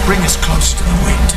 Bring us close to the wind.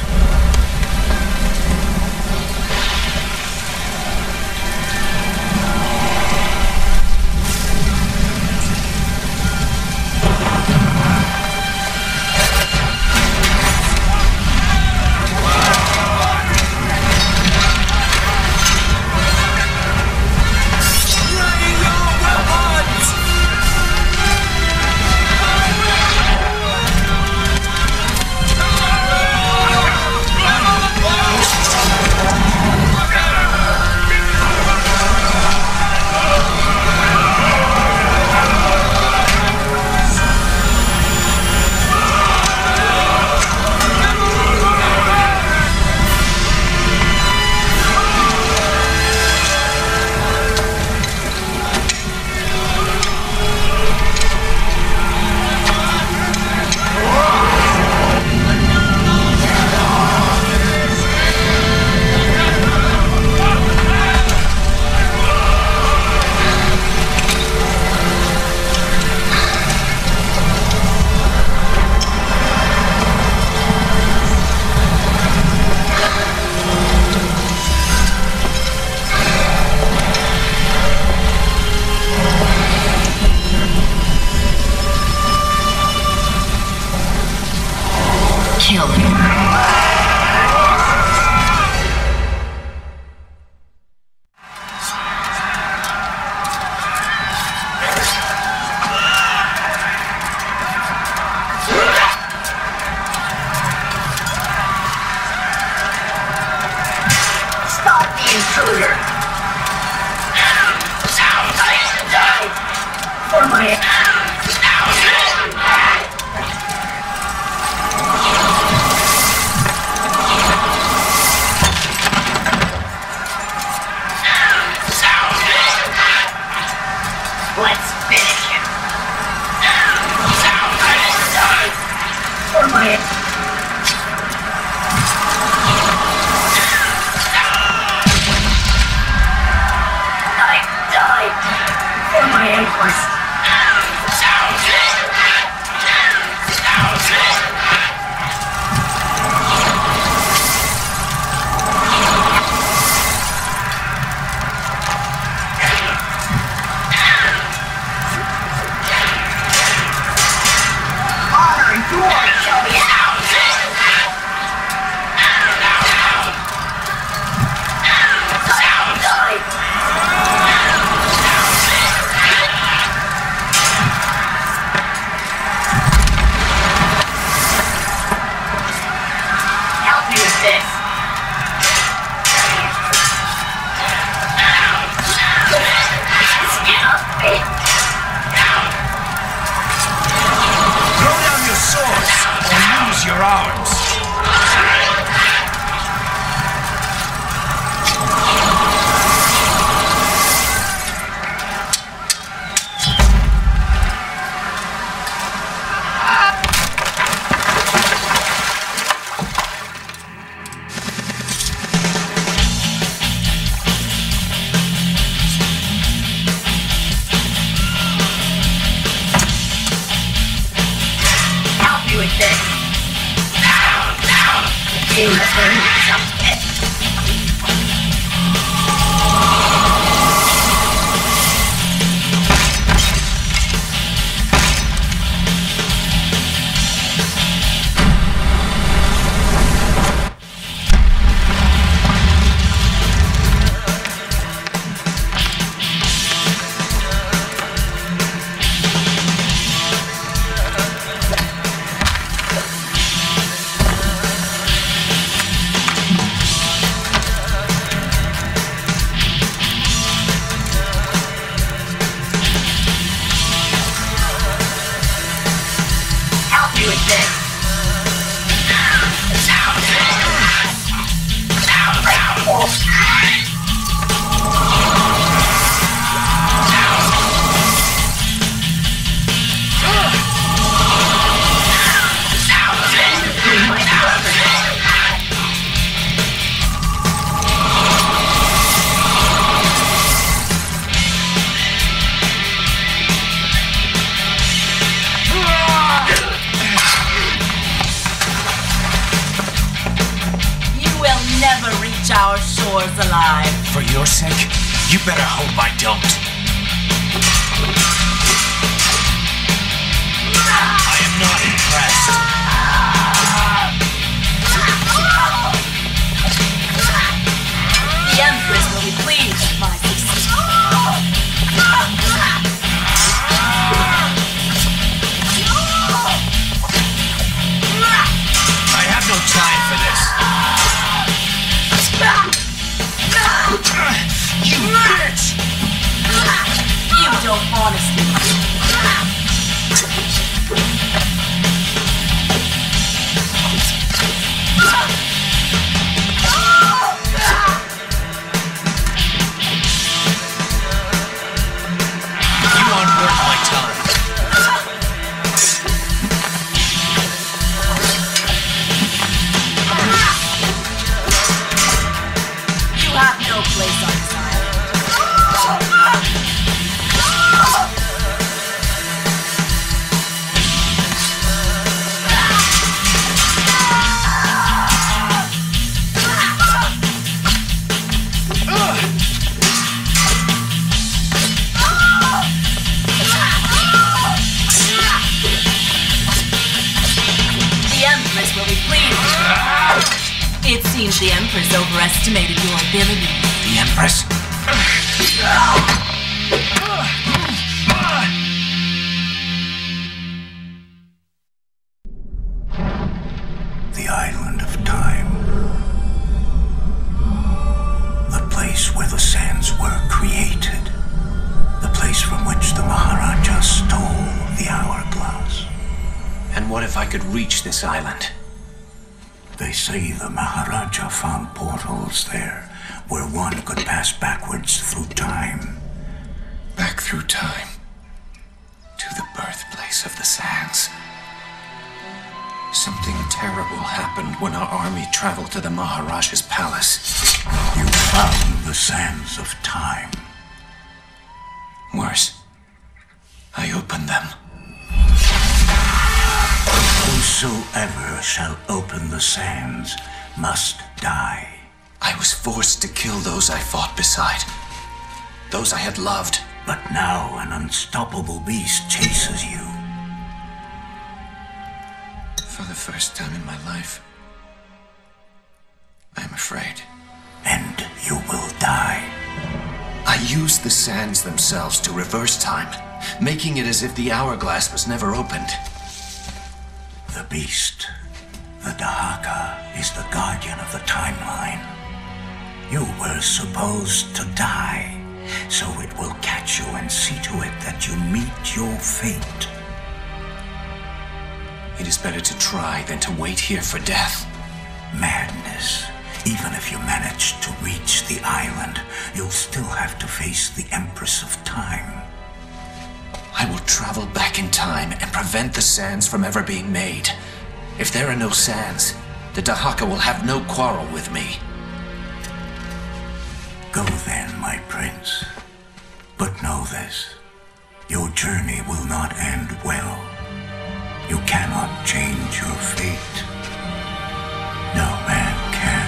dinosaurs alive. For your sake, you better hope I don't. I am not impressed. The Empress will be pleased with my success. I have no time for this. You bitch! You don't honestly. You aren't worth my time. You have no place on this island. The Empress will be pleased. It seems the Empress overestimated your ability. The Empress? The island of time. The place where the sands were created. The place from which the Maharaja stole the hourglass. And what if I could reach this island? They say the Maharaja found portals there, where one could pass backwards through time. Back through time. To the birthplace of the sands. Something terrible happened when our army traveled to the Maharaja's palace. You found the sands of time. Worse, I opened them. Whosoever shall open the sands must die. I was forced to kill those I fought beside. Those I had loved. But now an unstoppable beast chases you. For the first time in my life, I'm afraid. And you will die. I used the sands themselves to reverse time, making it as if the hourglass was never opened. The beast, the Dahaka, is the guardian of the timeline. You were supposed to die, so it will catch you and see to it that you meet your fate. It is better to try than to wait here for death. Madness. Even if you manage to reach the island, you'll still have to face the Empress of Time. I will travel back in time and prevent the sands from ever being made. If there are no sands, the Dahaka will have no quarrel with me. Go then, my prince. But know this. Your journey will not end well. You cannot change your fate. No man can.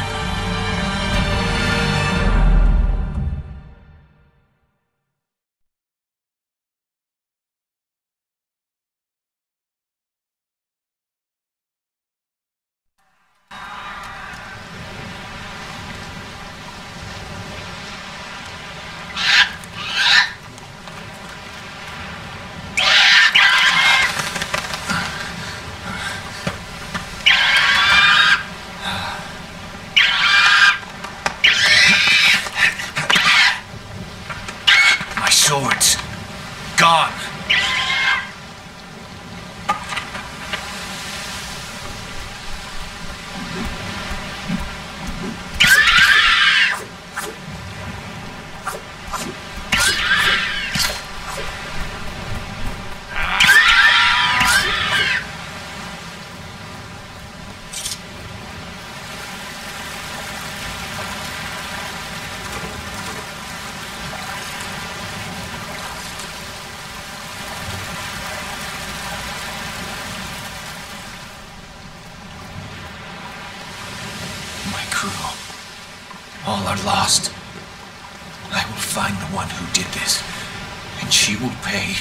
Swords. Gone. all are lost. I will find the one who did this, and she will pay.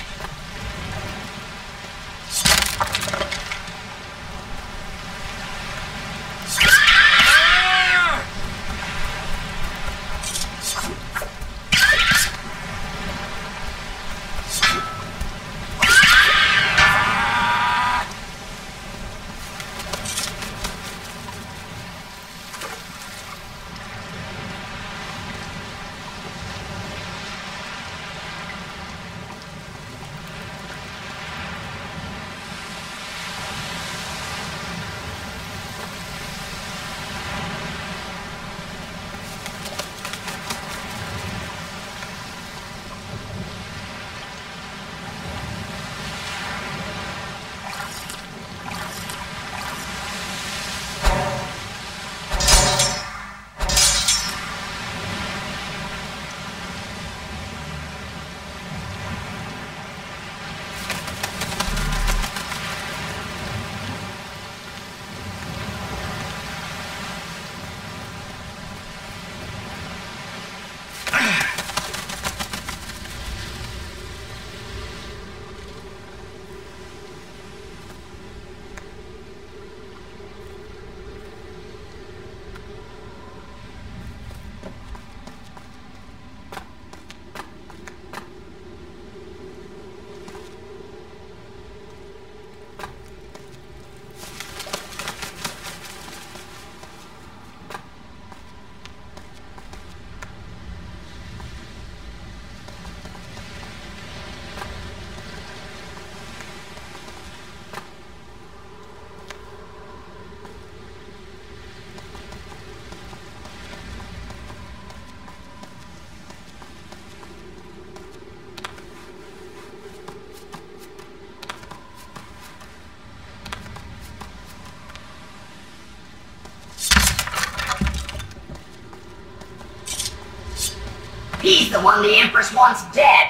He's the one the Empress wants dead.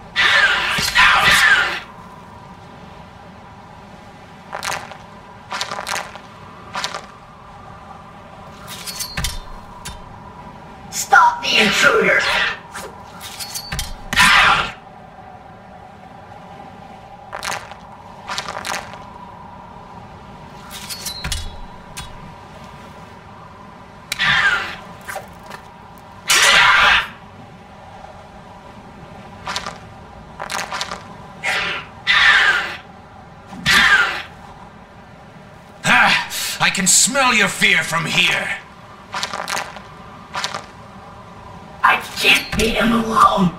Stop the intruder. I can smell your fear from here. I can't beat him alone.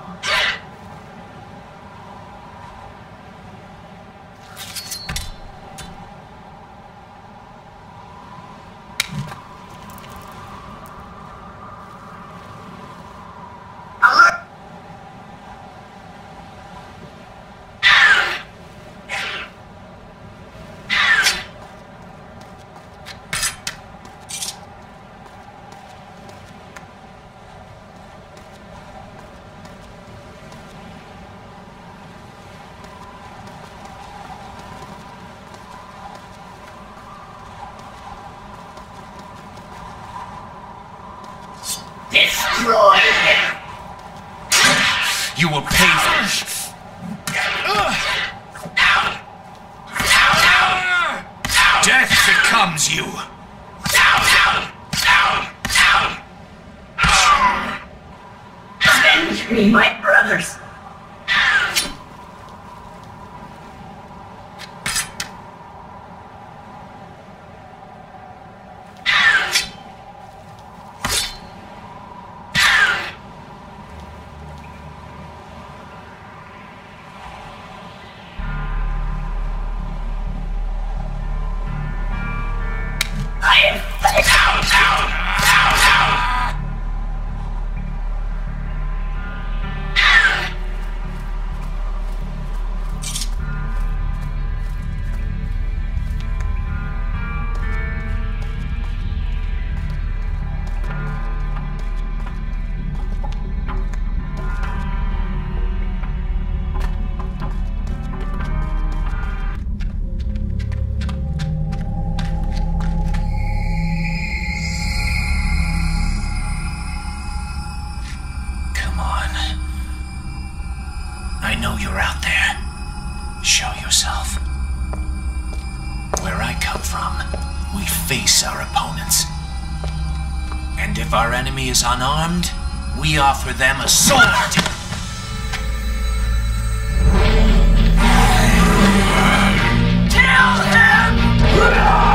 Destroy him! You will pay for it. Death becomes you. Avenge me, my brothers! come from. We face our opponents. And if our enemy is unarmed, we offer them a sword! Kill him!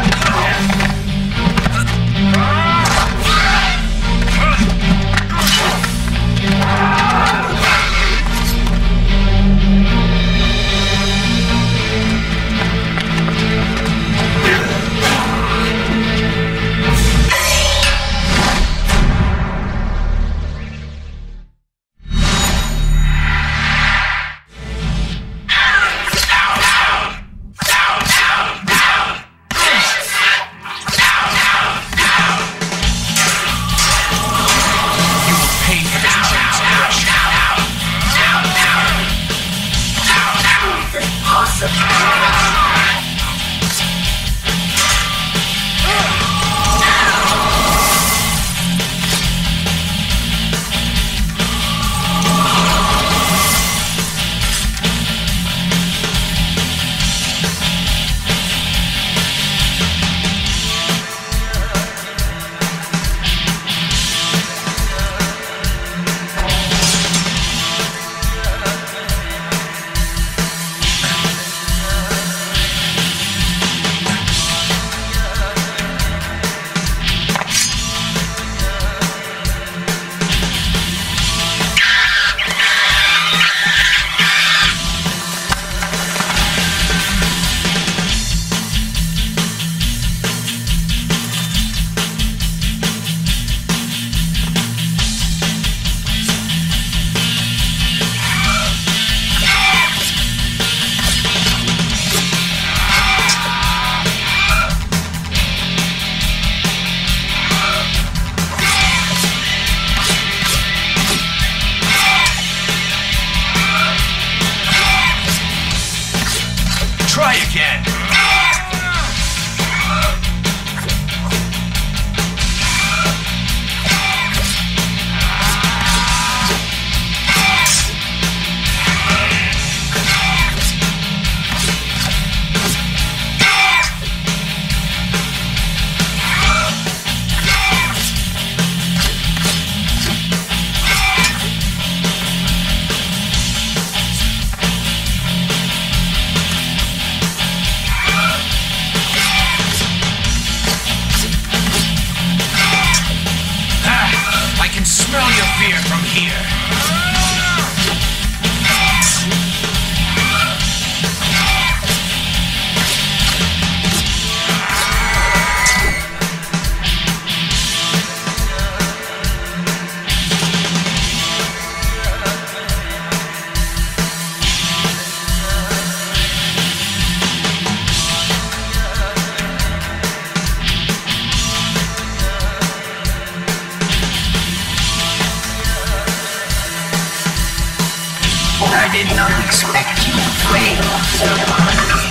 did not expect you to fail so much.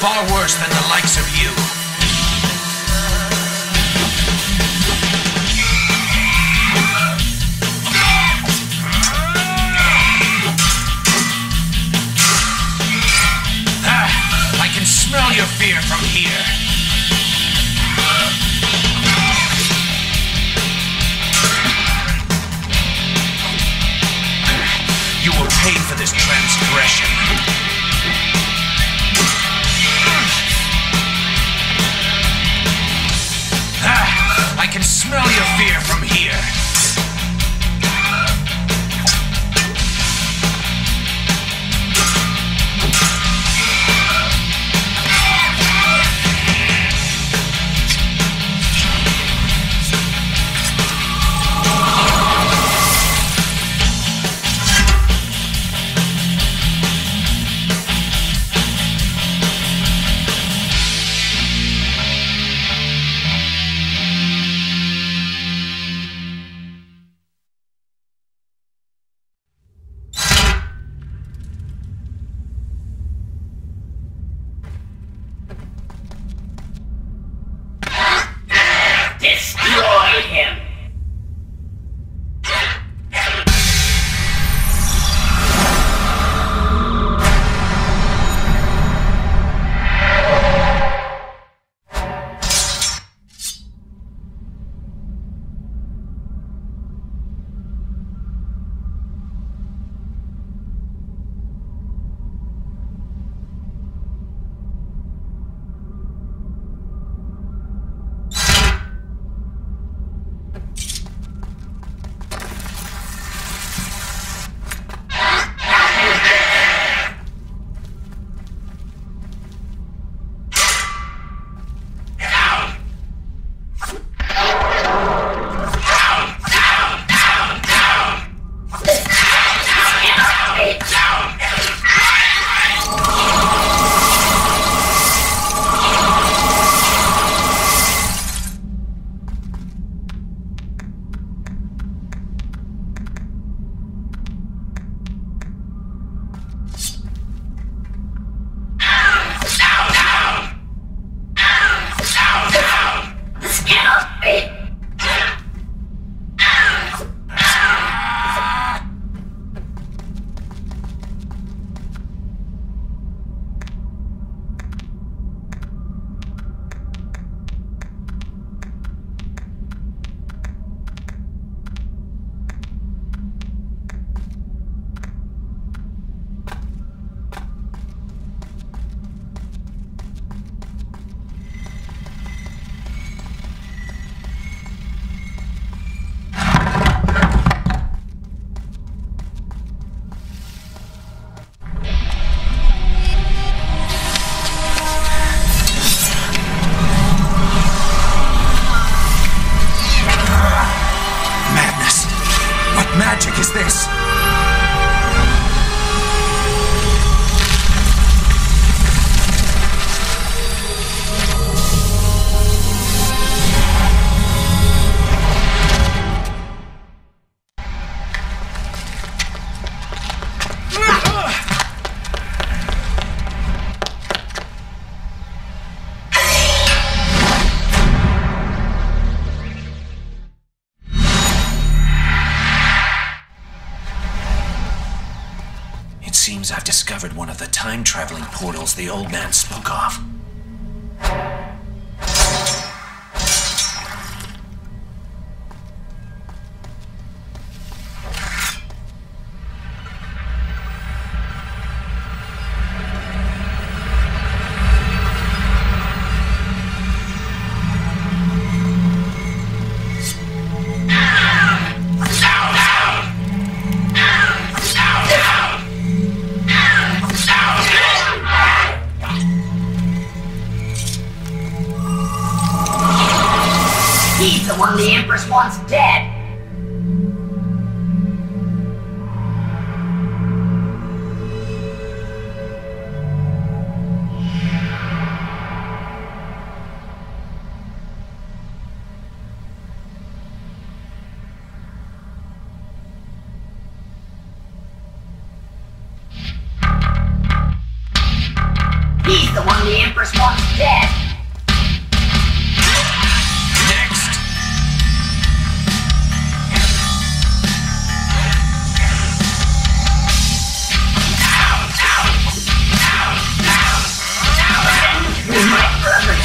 far worse than the likes of you. I can smell your fear from here. You will pay for this transgression. I can smell your fear from here. Destroy him! Magic is this? Seems I've discovered one of the time-traveling portals the old man spoke of. He's the one the Empress wants dead. He's the one The Empress wants dead. Next! With my brother.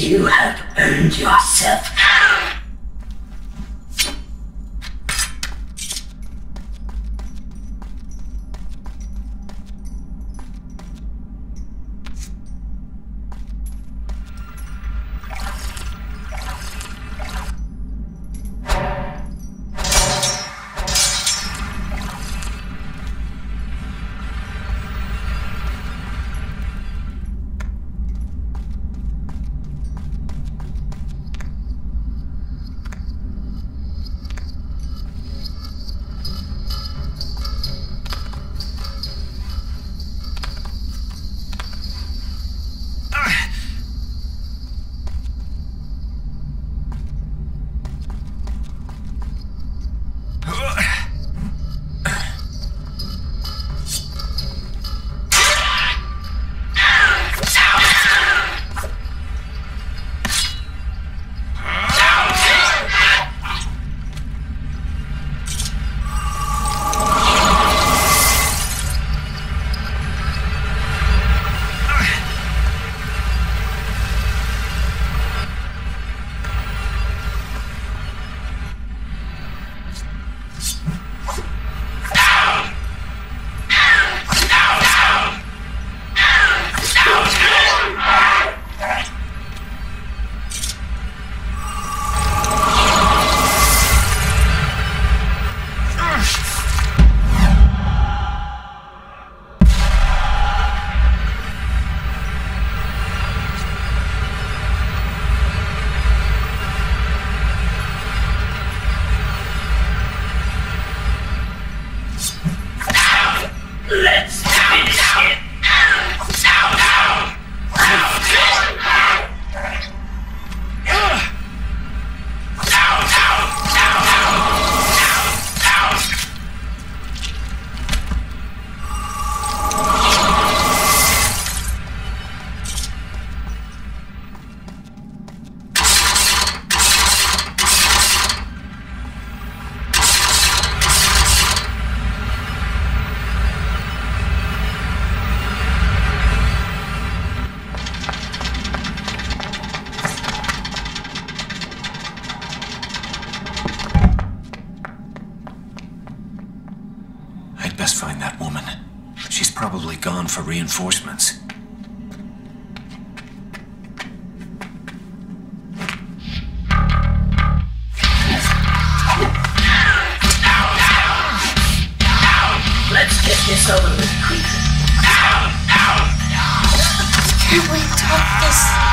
You have earned yourself. Let's finish it. I'd best find that woman. She's probably gone for reinforcements. Let's get this over with quickly. Can't we talk this out?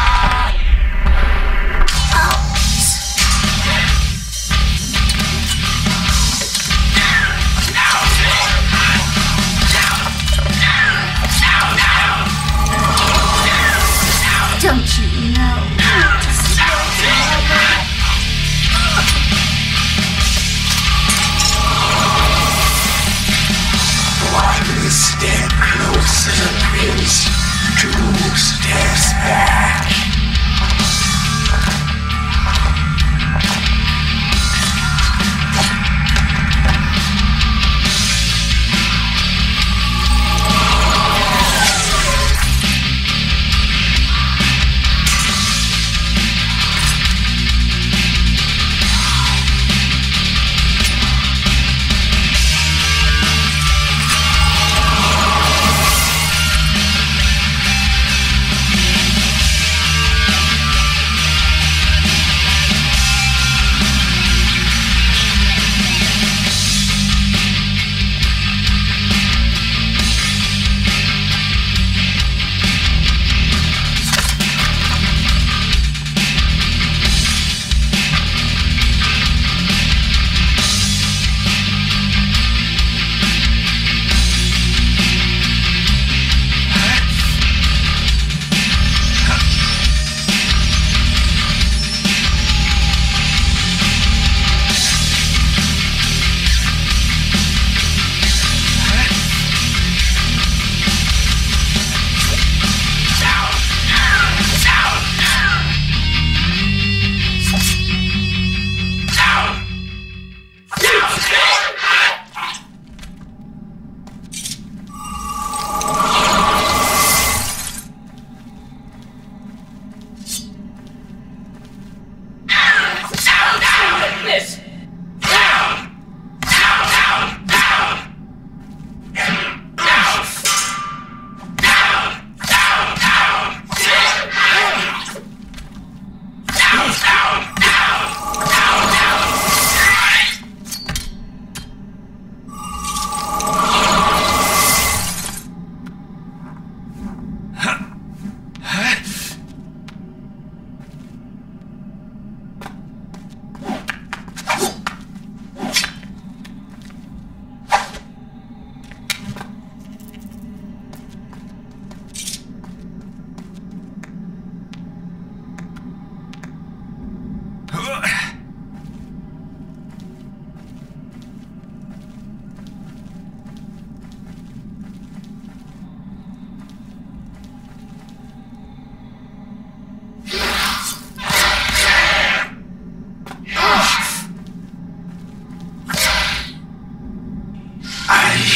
Don't you know? One step closer, Prince. Two steps back.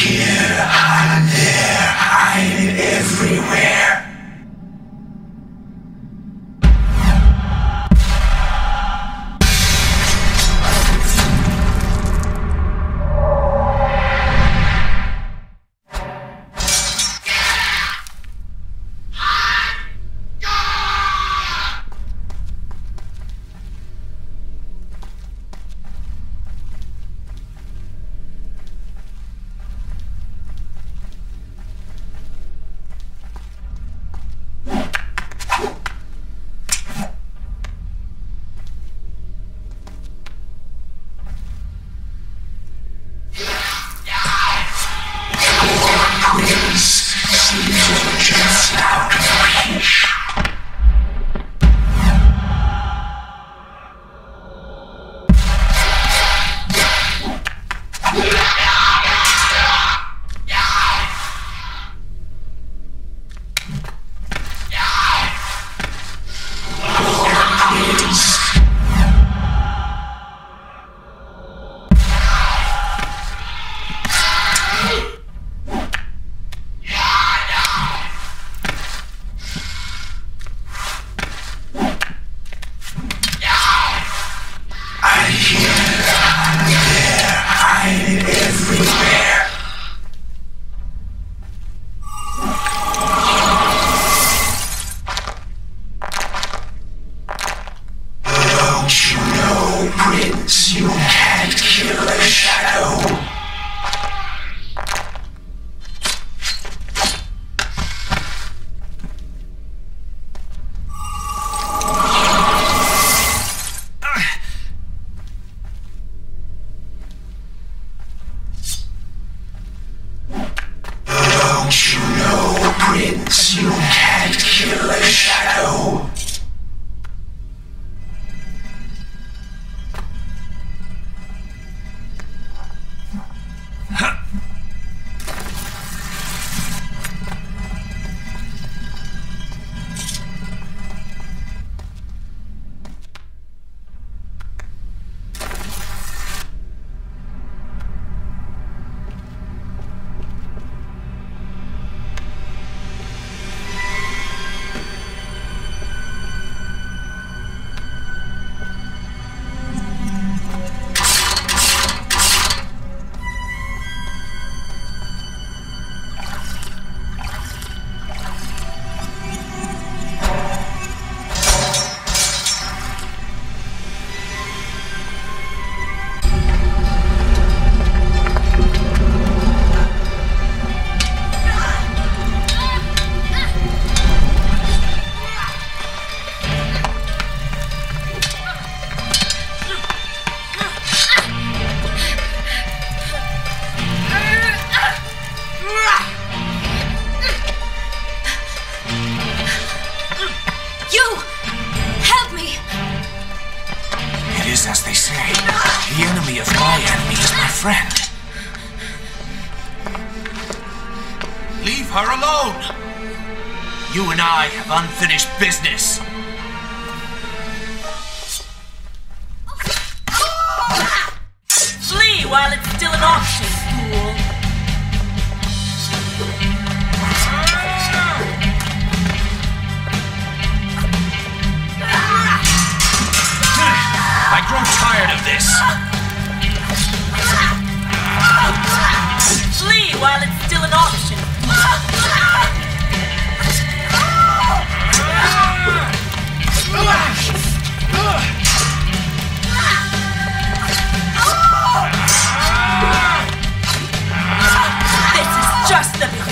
here, I'm there, I'm everywhere. Prince, you can't kill a shadow. Don't you know, Prince, you can't kill a shadow. As they say, the enemy of my enemy is my friend. Leave her alone! You and I have unfinished business. Flee while it's still an option, fool! I grow tired of this. Flee while it's still an option. This is just the beginning.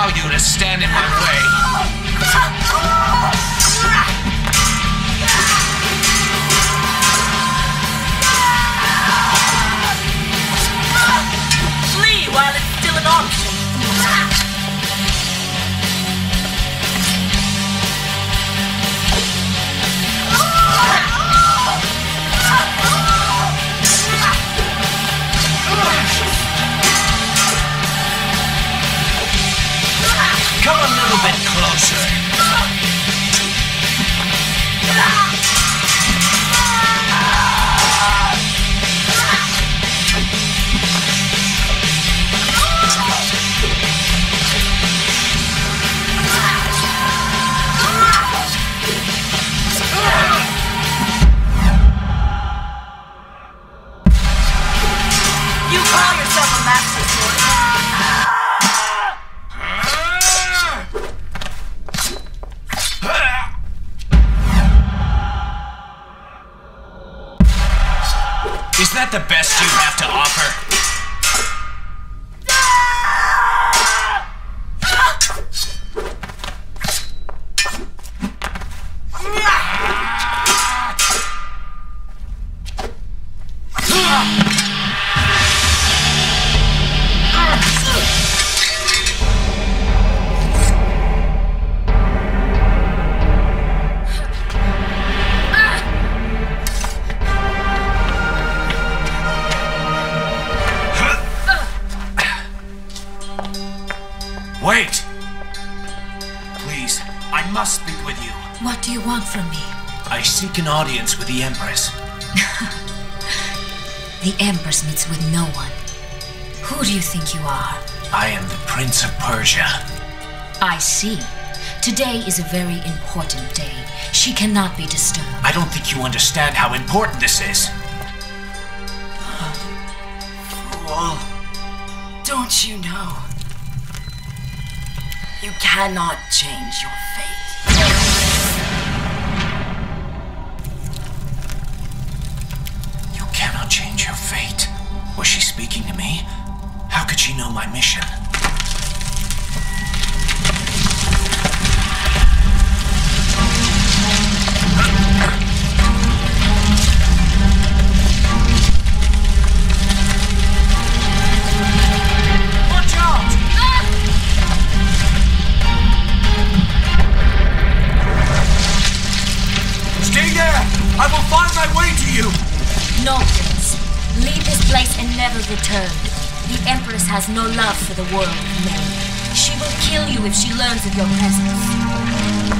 allow you to stand in my way. Flee while it's still an option. Come a little bit closer. You call yourself a master swordsman? Is that the best you have to offer? Wait! Please, I must speak with you. What do you want from me? I seek an audience with the Empress. The Empress meets with no one. Who do you think you are? I am the Prince of Persia. I see. Today is a very important day. She cannot be disturbed. I don't think you understand how important this is. Fool. Don't you know? You cannot change your fate. You cannot change your fate. Was she speaking to me? How could she know my mission? Watch out! Stay there! I will find my way to you! No, Prince. Leave this place and never return. The Empress has no love for the world of men. She will kill you if she learns of your presence.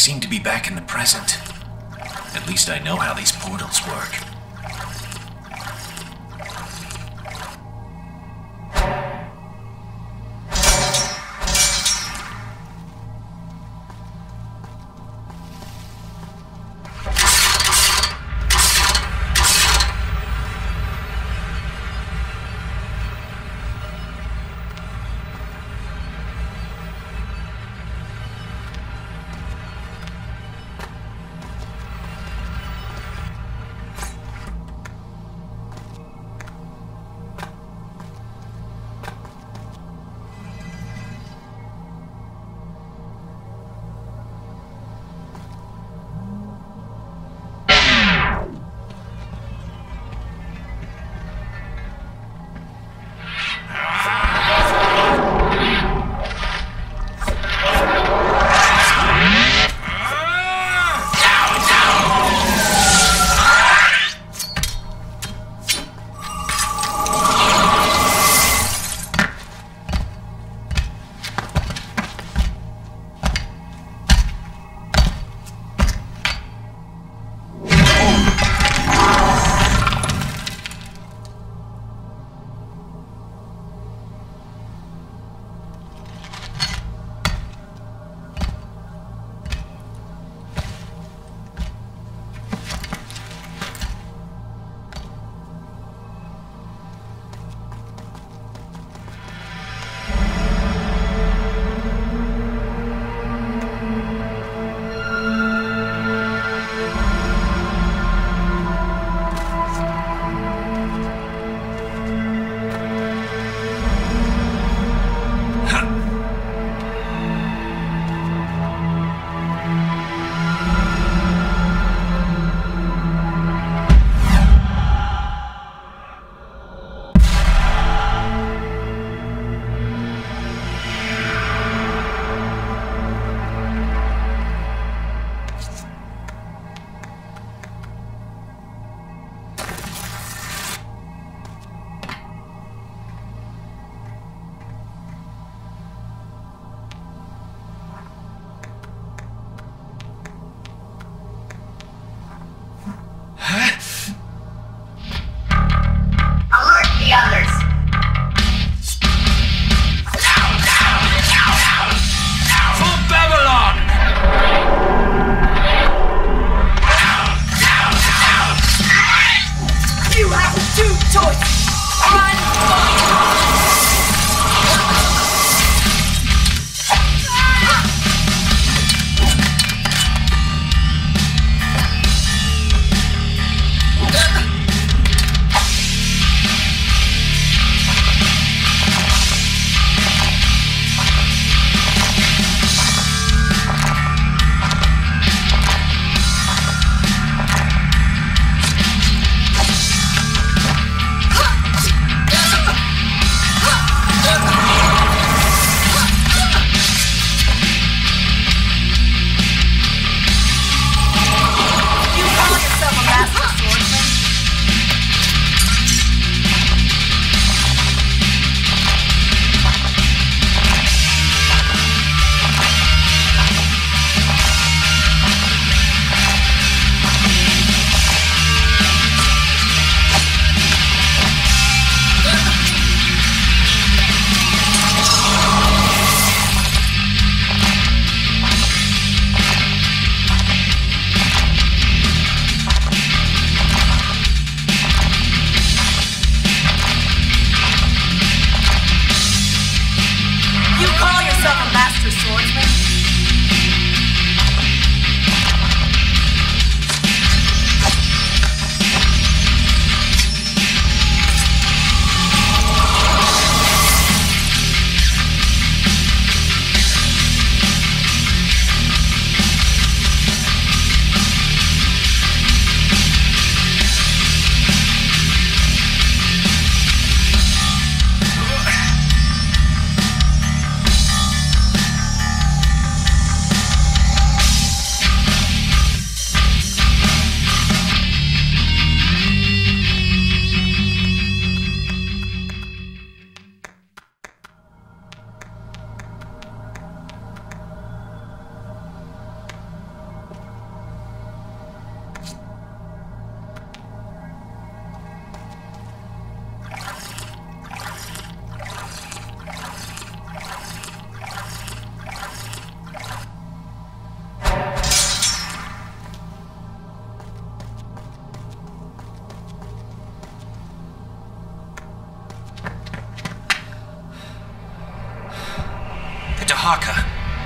seem to be back in the present. At least I know how these portals work.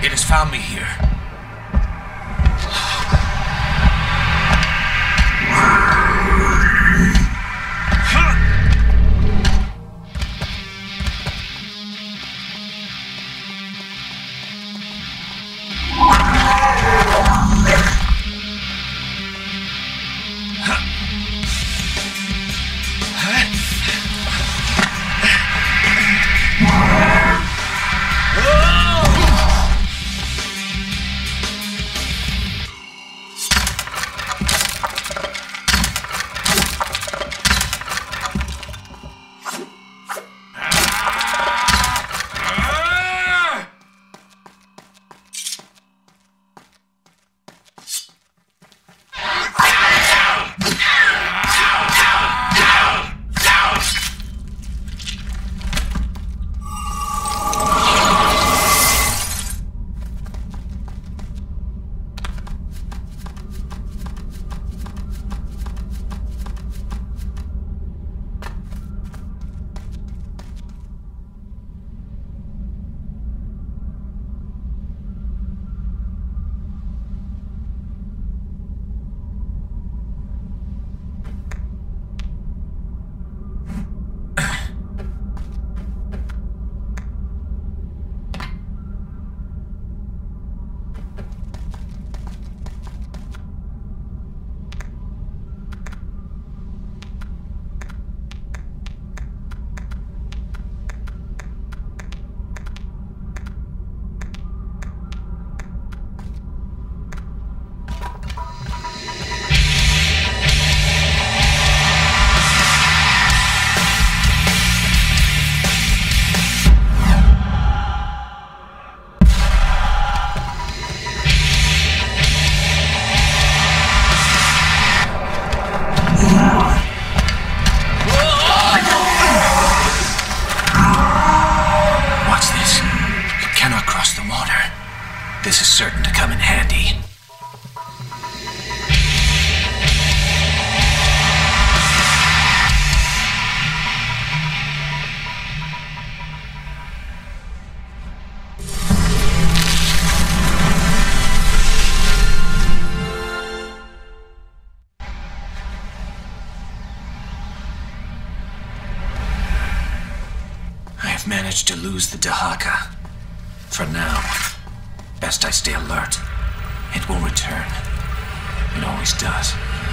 It has found me here. This is certain to come in handy. I have managed to lose the Dahaka. For now. Best I stay alert. It will return. It always does.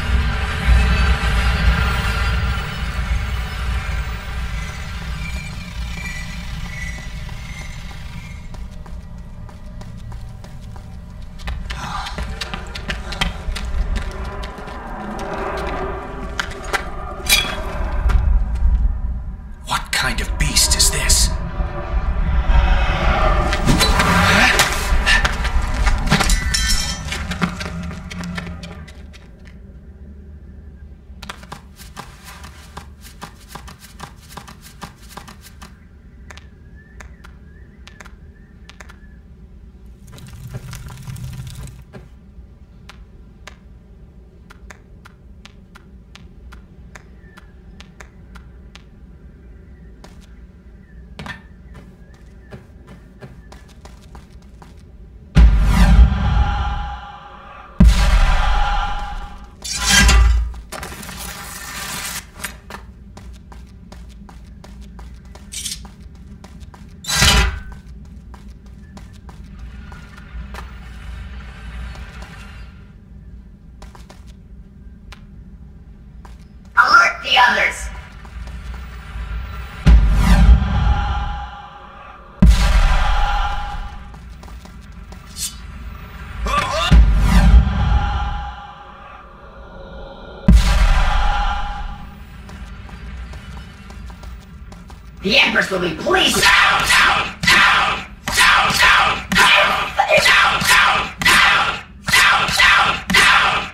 What kind of beast is this? The others. The Empress will be pleased. Down, down, down, down, down, down, down, down, down, down, down, down.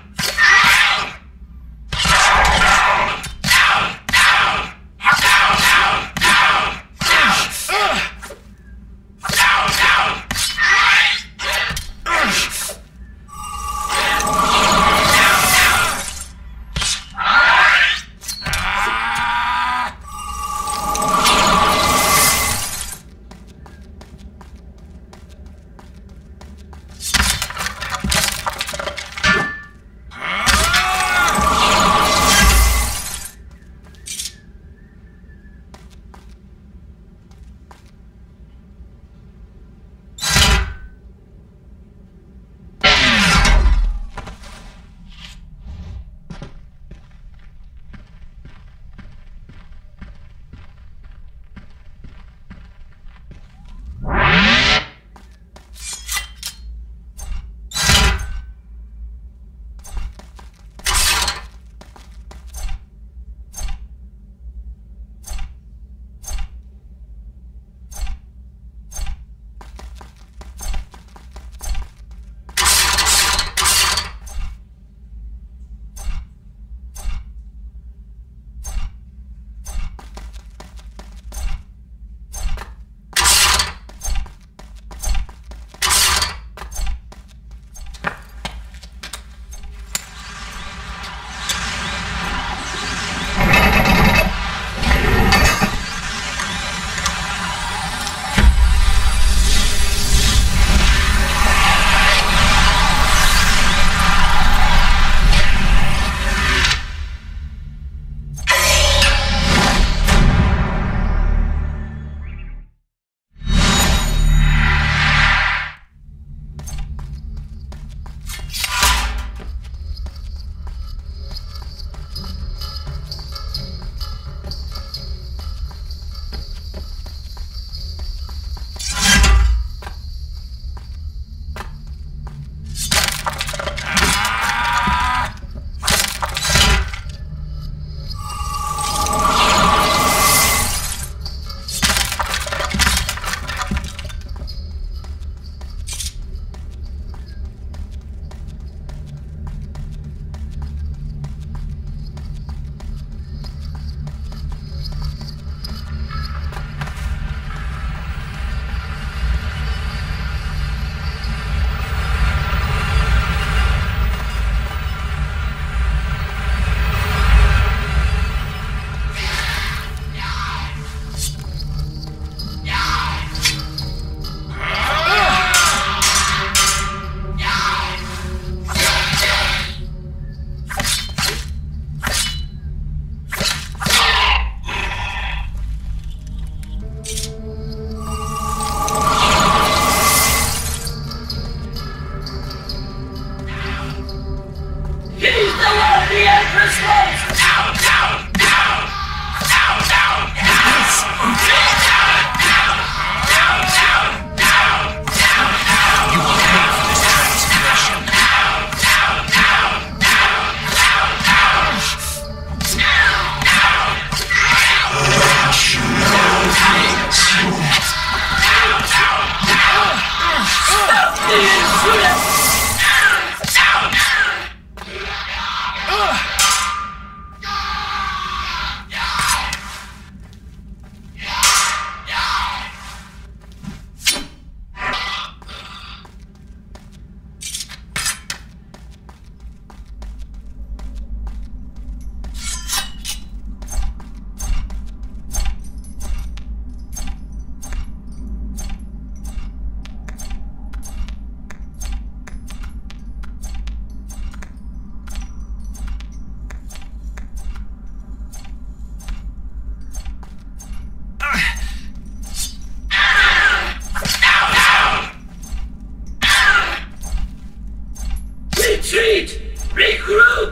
Retreat! Regroup!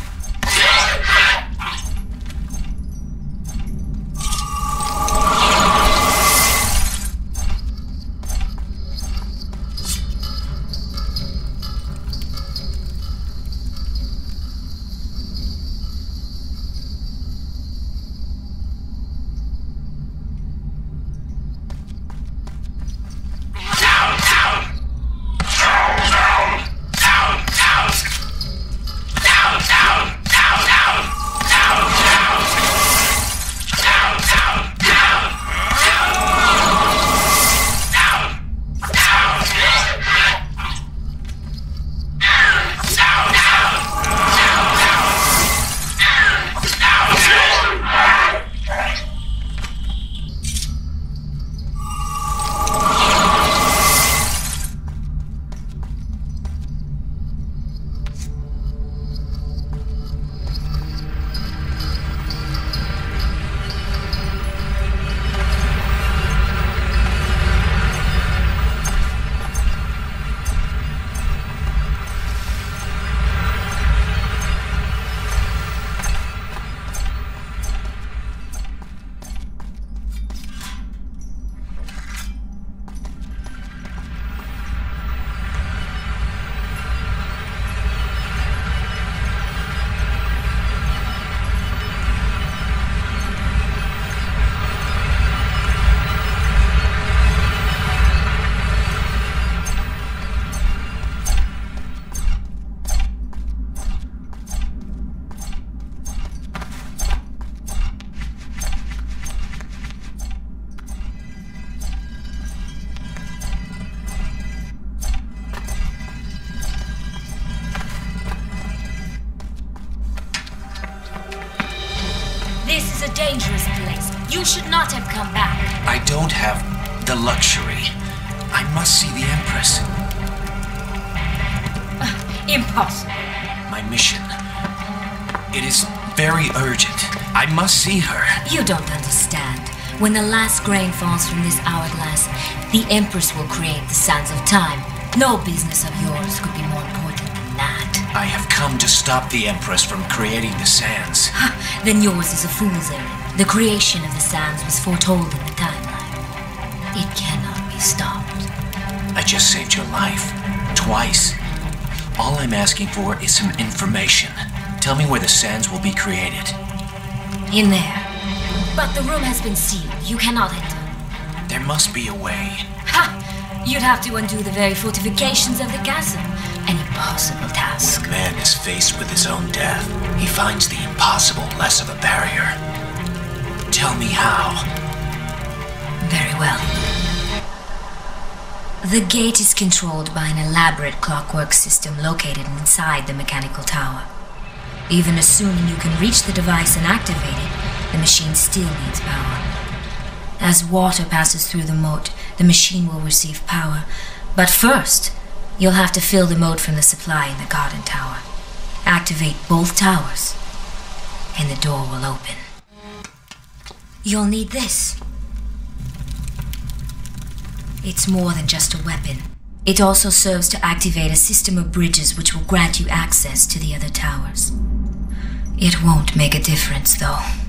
This is a dangerous place. You should not have come back. I don't have the luxury. I must see the Empress. Impossible. My mission. It is very urgent. I must see her. You don't understand. When the last grain falls from this hourglass, the Empress will create the sands of time. No business of yours could be more important than that. I have come to stop the Empress from creating the sands. Then yours is a fool's errand. The creation of the sands was foretold in the timeline. It cannot be stopped. I just saved your life. Twice. All I'm asking for is some information. Tell me where the sands will be created. In there. But the room has been sealed. You cannot enter. There must be a way. Ha! You'd have to undo the very fortifications of the castle. An impossible task. When a man is faced with his own death, he finds the impossible less of a barrier. Tell me how. Very well. The gate is controlled by an elaborate clockwork system located inside the mechanical tower. Even assuming you can reach the device and activate it, the machine still needs power. As water passes through the moat, the machine will receive power. But first, you'll have to fill the moat from the supply in the garden tower. Activate both towers, and the door will open. You'll need this. It's more than just a weapon. It also serves to activate a system of bridges which will grant you access to the other towers. It won't make a difference, though.